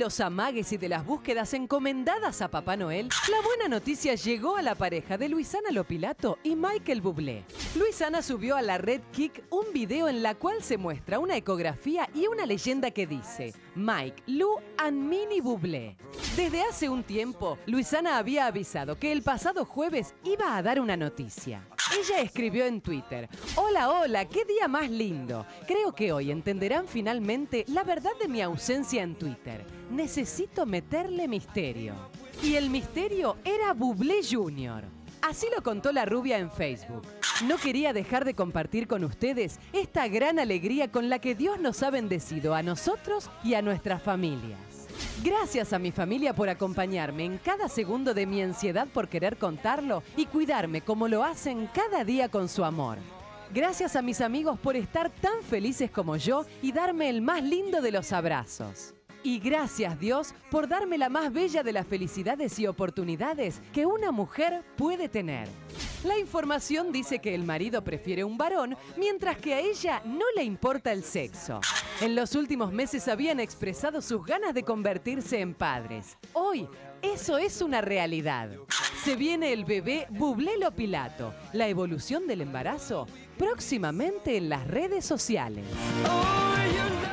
los amagues y de las búsquedas encomendadas a Papá Noel, la buena noticia llegó a la pareja de Luisana Lopilato y Michael Bublé. Luisana subió a la red Kik un video en la cual se muestra una ecografía y una leyenda que dice Mike, Lu and Minnie Bublé. Desde hace un tiempo, Luisana había avisado que el pasado jueves iba a dar una noticia. Ella escribió en Twitter: "Hola, hola, qué día más lindo. Creo que hoy entenderán finalmente la verdad de mi ausencia en Twitter. Necesito meterle misterio". Y el misterio era Bublé Jr. Así lo contó la rubia en Facebook. No quería dejar de compartir con ustedes esta gran alegría con la que Dios nos ha bendecido a nosotros y a nuestras familias. Gracias a mi familia por acompañarme en cada segundo de mi ansiedad por querer contarlo y cuidarme como lo hacen cada día con su amor. Gracias a mis amigos por estar tan felices como yo y darme el más lindo de los abrazos. Y gracias, Dios, por darme la más bella de las felicidades y oportunidades que una mujer puede tener. La información dice que el marido prefiere un varón, mientras que a ella no le importa el sexo. En los últimos meses habían expresado sus ganas de convertirse en padres. Hoy, eso es una realidad. Se viene el bebé Bublé Lopilato. La evolución del embarazo, próximamente en las redes sociales.